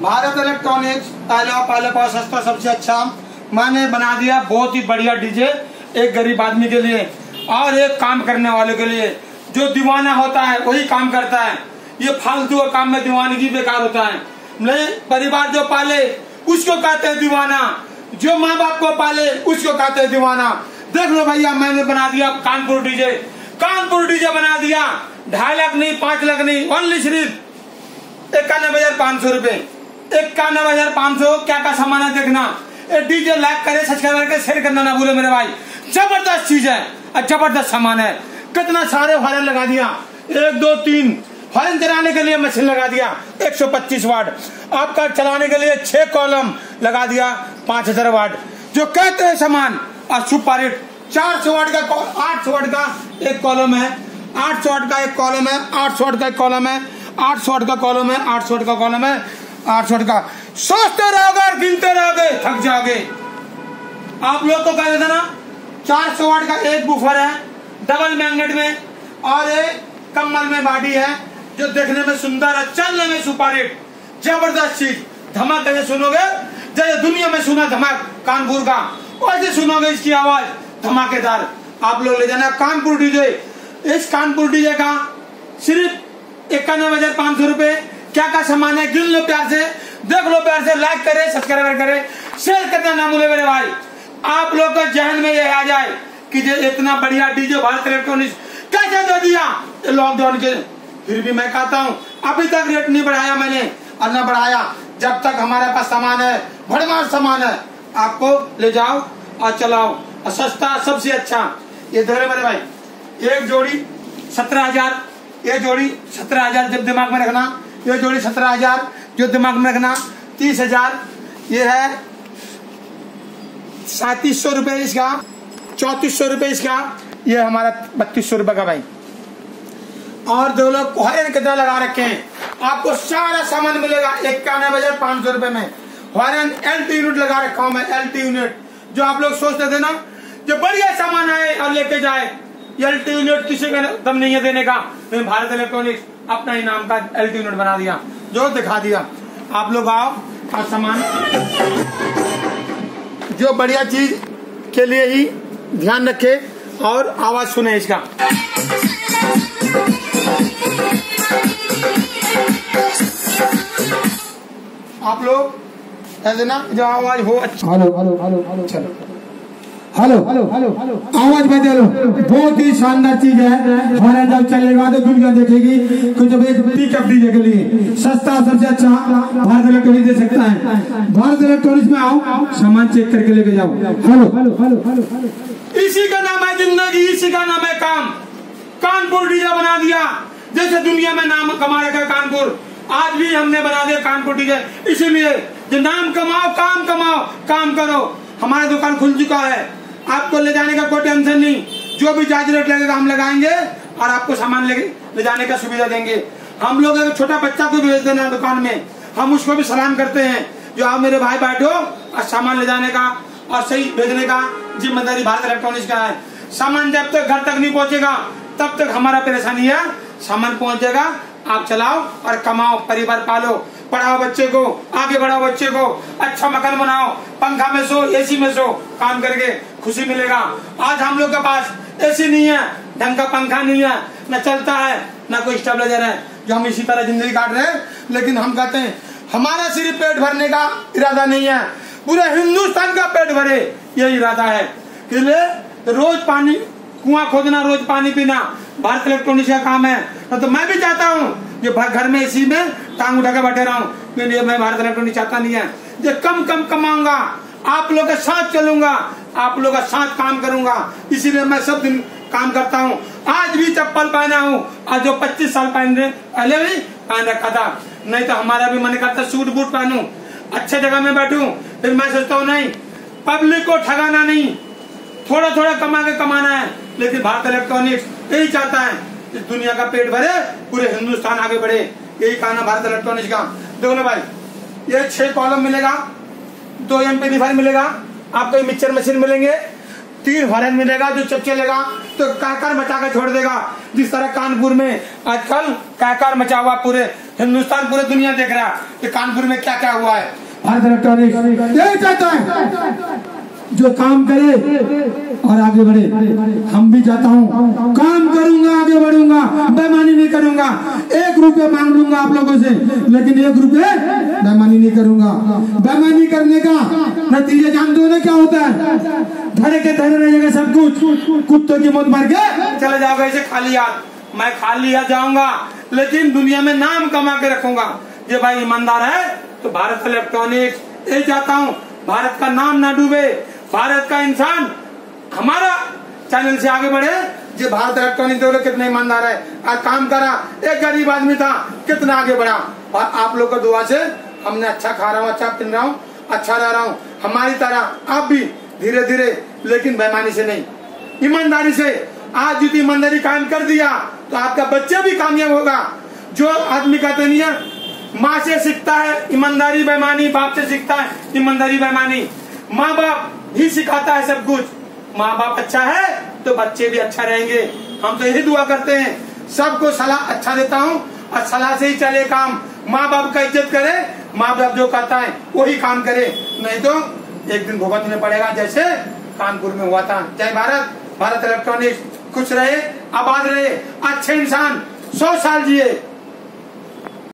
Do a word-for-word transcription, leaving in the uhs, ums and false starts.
Bharat electronics पहला पहले पाओ सस्ता सबसे अच्छा मैंने बना दिया। बहुत ही बढ़िया डीजे एक गरीब आदमी के लिए और एक काम करने वाले के लिए। जो दीवाना होता है वही काम करता है, ये फालतू का काम में दीवानगी बेकार होता है। नहीं, परिवार जो पाले उसको कहते हैं दीवाना, जो माँ बाप को पाले उसको कहते हैं दीवाना। देख लो भैया, मैंने बना दिया कानपुर डीजे। कानपुर डीजे बना दिया, ढाई लाख नहीं, पांच लाख नहीं, ओनली सिर्फ इक्यानवे हजार पाँच सौ रूपये। इक्यानवे हजार पाँच सौ क्या का सामान है देखना। डीजे लाइक करे, सब्सक्राइब करके शेयर करना ना भूले मेरे भाई। जबरदस्त चीज है और जबरदस्त सामान है। कितना सारे हॉर्न लगा दिया, एक दो तीन हॉर्न चलाने के लिए मशीन लगा दिया एक सौ पच्चीस वाट, आपका चलाने के लिए छह कॉलम लगा दिया पांच हजार वाट। जो कहते हैं सामान और सुपर हिट चार सौ वाट का, आठ सौ वाट का एक कॉलम है, आठ सौ वाट का एक कॉलम है, आठ सौ वाट का एक कॉलम है, आठ सौ वाट का कॉलम है, आठ सौ वाट का कॉलम है, आठ सौ वाट का। सोचते रहोगे और गिनते रहोगे थक जाओगे। आप लोग को कह देता ना, चार सौ वाट का एक बूफर है डबल मैग्नेट में और एक कम्बल में बॉडी है, जो देखने में सुंदर है, चलने में सुपर हिट, जबरदस्त चीज। धमाक कैसे सुनोगे, जैसे दुनिया में सुना धमाक कानपुर का, वैसे सुनोगे इसकी आवाज धमाकेदार। आप लोग ले जाना कानपुर डीजे। इस कानपुर डीजे का सिर्फ इक्यानवे हजार पाँच सौ रूपये। क्या क्या सामान है गिन लो प्यार से, देख लो प्यार से, लाइक करे, सब्सक्राइब करे, शेयर करना ना भूले मेरे भाई। आप लोग को जहन में ये आ जाए कि ये इतना बढ़िया डीजे भारत इलेक्ट्रॉनिक्स कैसे दे दिया लॉकडाउन के। फिर भी मैं कहता हूँ अभी तक रेट नहीं बढ़ाया मैंने और न बढ़ाया। जब तक हमारे पास सामान है, भरमार सामान है, आपको ले जाओ और चलाओ और सस्ता सबसे अच्छा। ये धरे मेरे भाई, एक जोड़ी सत्रह हजार, ये जोड़ी सत्रह हजार जब दिमाग में रखना, ये जोड़ी सत्रह हजार जो दिमाग में रखना, तीस हजार ये है, सैतीस सौ रुपये इसका, चौतीस सौ रुपये इसका, ये हमारा बत्तीस सौ रुपये का भाई। और दो लोग हॉर्न कितना लगा रखे हैं, आपको सारा सामान मिलेगा इक्यानवे हजार पाँच सौ रुपये में। हॉर्न एल टी यूनिट लगा रखा हूँ मैं, एल टी यूनिट। जो आप लोग सोचते थे ना जो बढ़िया सामान आए और लेके जाए, एल टी यूनिट किसी का दम नहीं है देने का। तो भारत इलेक्ट्रॉनिक्स अपना ही नाम का एल टी यूनिट बना दिया, जो दिखा दिया। आप लोग आओ और सामान, जो बढ़िया चीज के लिए ही ध्यान रखे और आवाज सुने इसका। आप लोग ऐसे ना जो आवाज हो अच्छा। हेलो हेलो हेलो हेलो चलो हेलो हेलो हेलो हेलो आवाज बदलो, बहुत ही शानदार चीज है। हमारा जब चलेगा तो दुनिया देखेगी कि जब एक पिकअप डीजे के लिए सस्ता सबसे अच्छा भारत इलेक्ट्रॉनिक्स दे सकता है। भारत इलेक्ट्रॉनिक्स में आओ, सामान चेक करके लेके जाओ। हेलो हेलो हेलो हेलो इसी का नाम है जिंदगी, इसी का नाम है काम। कानपुर डीजे बना दिया, जैसे दुनिया में नाम कमा रखा कानपुर, आज भी हमने बना दिया कानपुर डीजे। इसीलिए जो नाम कमाओ, काम कमाओ, काम करो। हमारा दुकान खुल चुका है, आपको ले जाने का कोई टेंशन नहीं। जो भी चार्ज रेट लगेगा हम लगाएंगे और आपको सामान ले, ले जाने का सुविधा देंगे। हम लोग अगर छोटा बच्चा को भेज देना दुकान में, हम उसको भी सलाम करते हैं, जो आप मेरे भाई बैठो और सामान ले जाने का और सही भेजने का जिम्मेदारी भारत इलेक्ट्रॉनिक्स का है। सामान जब तक घर तक नहीं पहुंचेगा तब तक हमारा परेशानी है। सामान पहुंचेगा, आप चलाओ और कमाओ, परिवार पालो, पढ़ाओ बच्चे को, आगे बढ़ाओ बच्चे को, अच्छा मकान बनाओ, पंखा में सो, एसी में सो, काम करके खुशी मिलेगा। आज हम लोग के पास एसी नहीं है, ढंग का पंखा नहीं है, न चलता है, न कोई स्टेबलाइजर है, जो हम इसी तरह जिंदगी काट रहे हैं। लेकिन हम कहते हैं हमारा सिर्फ पेट भरने का इरादा नहीं है, पूरे हिंदुस्तान का पेट भरे ये इरादा है। इसलिए रोज पानी कुआं खोदना, रोज पानी पीना भारत इलेक्ट्रॉनिक्स का काम है। तो मैं भी चाहता हूँ ये घर में इसी में टांग उठा के बैठे रहा हूँ, मैं भारत इलेक्ट्रॉनिक्स चाहता नहीं है। ये कम कम कमाऊंगा, आप लोग के साथ चलूंगा, आप लोग के साथ काम करूंगा। इसीलिए मैं सब दिन काम करता हूँ। आज भी चप्पल पहना हूँ, आज जो पच्चीस साल पहन पहले भी पहन रखा था। नहीं तो हमारा भी मन करता सूट बूट पहनूं, अच्छे जगह में बैठूं। फिर मैं सोचता हूँ नहीं, पब्लिक को ठगाना नहीं, थोड़ा थोड़ा कमा के कमाना है। लेकिन भारत इलेक्ट्रॉनिक्स यही चाहता है इस दुनिया का पेट भरे, पूरे हिंदुस्तान आगे बढ़े, यही कहना भारत इलेक्ट्रॉनिक्स का। देखो ना भाई, ये छह कॉलम मिलेगा, दो एम्पलीफायर मिलेगा, आपको मिक्सर मशीन मिलेंगे, तीन हॉर्न मिलेगा जो जब चलेगा तो काकर मचा कर छोड़ देगा। जिस तरह कानपुर में आजकल काकर मचा हुआ, पूरे हिंदुस्तान पूरे दुनिया देख रहा है कि कानपुर में क्या क्या हुआ है। भारत इलेक्ट्रॉनिक्स यही चाहता है जो काम करे और आगे बढ़े। हम भी चाहता हूँ काम करूंगा, आगे बढ़ूंगा, बेईमानी नहीं करूंगा। एक रुपये मांग लूंगा आप लोगों से, लेकिन एक रुपये बेईमानी नहीं करूंगा। बेईमानी करने का नतीजा जानते हो ना क्या होता है? धरे के धरे रहेगा सब कुछ, कुत्तों की मौत मार के चले जाओगे ऐसे खाली हाथ। मैं खाली हाथ जाऊंगा लेकिन दुनिया में नाम कमा के रखूंगा। ये भाई ईमानदार है तो भारत इलेक्ट्रॉनिक्स यही चाहता हूँ, भारत का नाम ना डूबे, भारत का इंसान हमारा चैनल से आगे बढ़े। जो भारत इलेक्ट्रॉनिक्स देखो कितना ईमानदार है, आज काम करा, एक गरीब आदमी था कितना आगे बढ़ा। और आप लोग को दुआ से हमने अच्छा खा रहा हूँ, अच्छा पहन रहा हूँ, अच्छा रह रहा हूँ। हमारी तरह आप भी धीरे धीरे, लेकिन बेईमानी से नहीं, ईमानदारी से। आज यदि ईमानदारी कायम कर दिया तो आपका बच्चा भी कामयाब होगा। जो आदमी कहते नहीं है माँ से सीखता है ईमानदारी बेईमानी, बाप से सीखता है ईमानदारी बेईमानी। माँ बाप ही सिखाता है सब कुछ। माँ बाप अच्छा है तो बच्चे भी अच्छा रहेंगे। हम तो यही दुआ करते हैं, सबको सलाह अच्छा देता हूँ और सलाह से ही चले काम। माँ बाप का इज्जत करे, माँ बाप जो कहता है वही काम करे, नहीं तो एक दिन भुगतना पड़ेगा जैसे कानपुर में हुआ था। जय भारत। भारत इलेक्ट्रॉनिक्स खुश रहे, आबाद रहे, अच्छे इंसान सौ साल जिए।